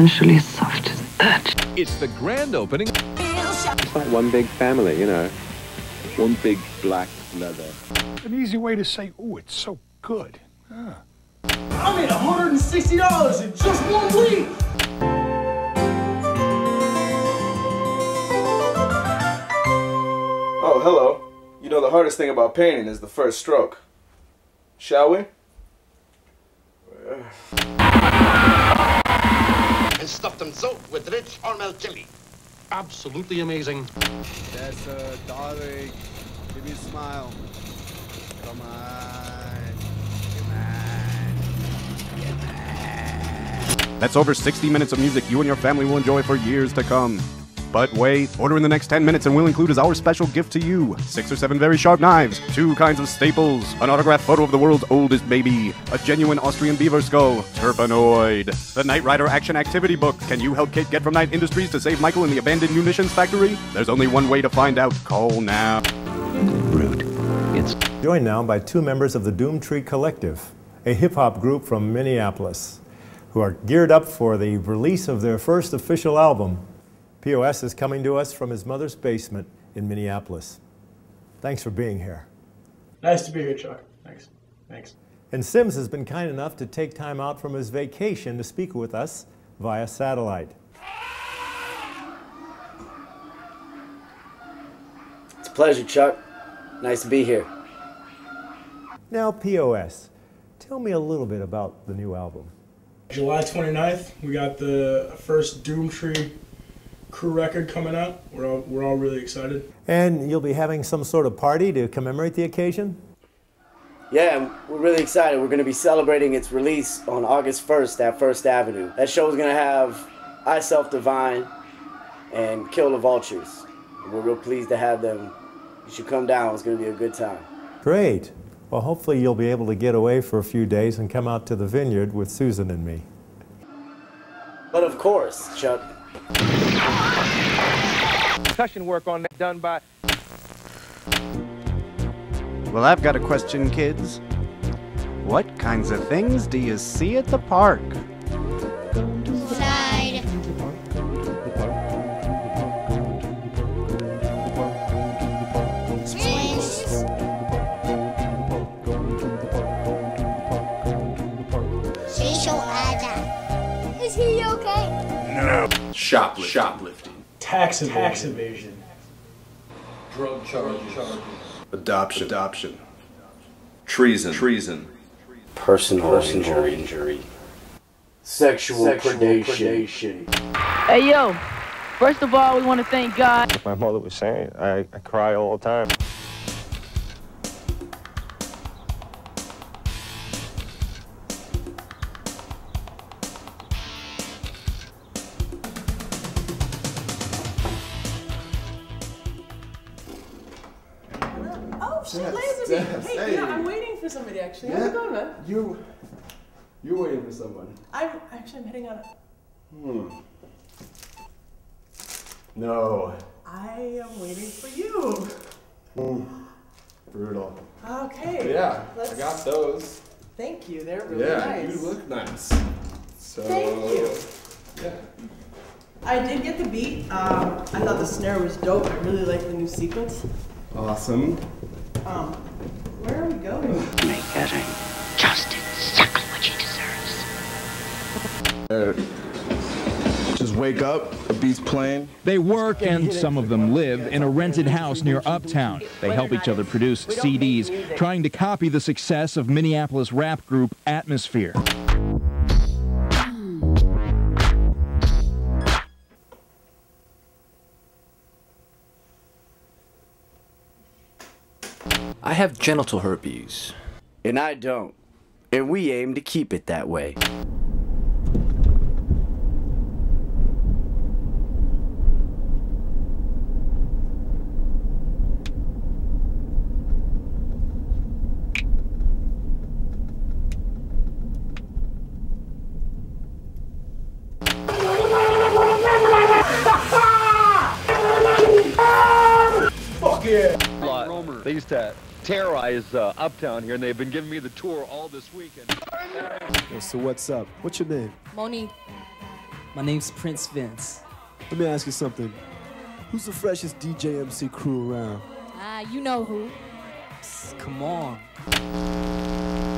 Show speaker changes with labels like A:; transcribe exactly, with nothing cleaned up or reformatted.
A: potentially soft as that.
B: It's the grand opening.
C: It's like one big family, you know. One big black leather.
D: An easy way to say, oh, it's so good. Huh.
E: I made one hundred sixty dollars in just one week!
F: Oh, hello. You know the hardest thing about painting is the first stroke. Shall we?
G: And stuffed them so with rich caramel jelly.
B: Absolutely amazing.
H: That's uh, darling. Give me a smile. Come on. Come on. Come on.
I: That's over sixty minutes of music you and your family will enjoy for years to come. But wait, order in the next ten minutes and we'll include as our special gift to you six or seven very sharp knives, two kinds of staples, an autographed photo of the world's oldest baby, a genuine Austrian beaver skull, Terpenoid, the Knight Rider action activity book. Can you help Kate get from Knight Industries to save Michael in the abandoned munitions factory? There's only one way to find out. Call now.
A: Rude. It's
J: Joined now by two members of the Doomtree Collective, a hip-hop group from Minneapolis, who are geared up for the release of their first official album. P O S is coming to us from his mother's basement in Minneapolis. Thanks for being here.
E: Nice to be here, Chuck. Thanks. Thanks.
J: And Sims has been kind enough to take time out from his vacation to speak with us via satellite.
K: It's a pleasure, Chuck. Nice to be here.
J: Now, P O S, tell me a little bit about the new album.
E: July twenty-ninth, we got the first Doomtree crew record coming out. We're all, we're all really excited.
J: And you'll be having some sort of party to commemorate the occasion?
K: Yeah, we're really excited. We're going to be celebrating its release on August first at First Avenue. That show is going to have I Self Divine and Kill the Vultures. We're real pleased to have them. You should come down. It's going to be a good time.
J: Great. Well, hopefully you'll be able to get away for a few days and come out to the vineyard with Susan and me.
K: But of course, Chuck.
L: Percussion work on that done by...
I: Well, I've got a question, kids. What kinds of things do you see at the park?
M: Slide. Swings. Facial Ada. Is he okay?
F: No. Shoplifting. Shoplifting.
E: Tax evasion. Tax evasion.
C: Drug charges.
F: Adoption. Adoption. Treason. Treason.
K: Personal, Personal injury. injury. Sexual, Sexual predation. predation.
N: Hey, yo. First of all, we want to thank God.
O: Like my mother was saying, I, I cry all the time.
P: Oh, she laser beam. Hey, hey, yeah, I'm waiting for somebody actually.
F: Yeah.
P: How's it going, man?
F: You, you're waiting for someone.
P: I'm actually I'm heading on a...
F: Hmm. No.
P: I am waiting for you.
F: Hmm. Brutal.
P: Okay.
F: Yeah,
P: let's...
F: I got those.
P: Thank you. They're really
F: yeah,
P: nice.
F: You look nice. So.
P: Thank you.
F: Yeah.
P: I did get the beat. Um, I thought the snare was dope. I really like the new sequence.
F: Awesome.
P: Um, where are we going?
A: Make getting just exactly what she deserves.
F: Uh, just wake up, a beat's playing.
Q: They work, and some of them live, in a rented house near Uptown. They help each other produce C Ds, trying to copy the success of Minneapolis rap group Atmosphere.
R: I have genital herpes.
K: And I don't. And we aim to keep it that way.
E: Fuck yeah!
L: They used to terrorize uh, Uptown here, and they've been giving me the tour all this weekend.
H: Hey, so what's up? What's your name?
M: Monique.
S: My name's Prince Vince.
T: Let me ask you something. Who's the freshest D J M C crew around?
M: Ah, you know who.
S: Psst, come on.